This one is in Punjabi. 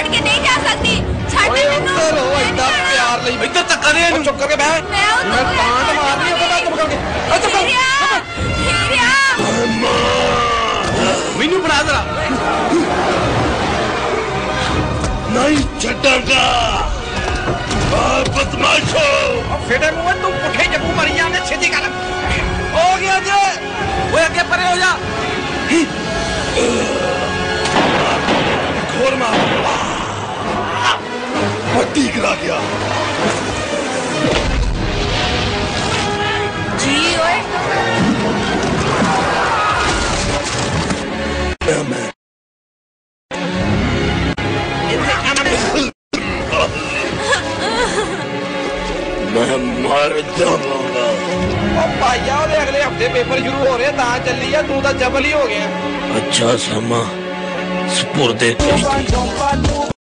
ਕੇ ਨਹੀਂ ਜਾ ਸਕਦੀ। ਛੱਡ ਮੈਨੂੰ। ਚਲੋ ਇੰਨਾ ਪਿਆਰ ਲਈ ਇੱਧਰ ਧੱਕਾ ਦੇ ਇਹਨੂੰ। ਚੁੱਪ ਕਰਕੇ ਬਹਿ। ਮੈਂ ਕਾਂਡ ਮਾਰਨੀ ਉਹਦੇ ਬਾਅਦ ਚੁੱਪ ਕਰਕੇ। ਚੁੱਪ ਕਰ। ਹੀਰਿਆ ਮੈਨੂੰ ਬਣਾ ਜ਼ਰਾ। ਨਹੀਂ ਛੱਡਾਂਗਾ। ਬਦਮਾਸ਼ੋ ਫੇੜੇ ਮੂੰਹ ਤੂੰ ਪੁੱਠੇ ਜੱਬੂ ਮਰੀ ਜਾਂਦੇ। ਛੇਤੀ ਕਰ। ਹੋ ਗਿਆ ਜੇ। ਓਏ ਅੱਗੇ ਪਰੇ ਹੋ ਜਾ। ਖੋਰ ਮਾਰ। ਪੱਟੀ ਕਰਾ ਗਿਆ ਜੀ। ਓਏ मैं मर जाऊंगा। भाइया अगले हफ्ते पेपर शुरू हो रहे ता चली है तू तो जबल ही हो गया। अच्छा समा स्पुर्दे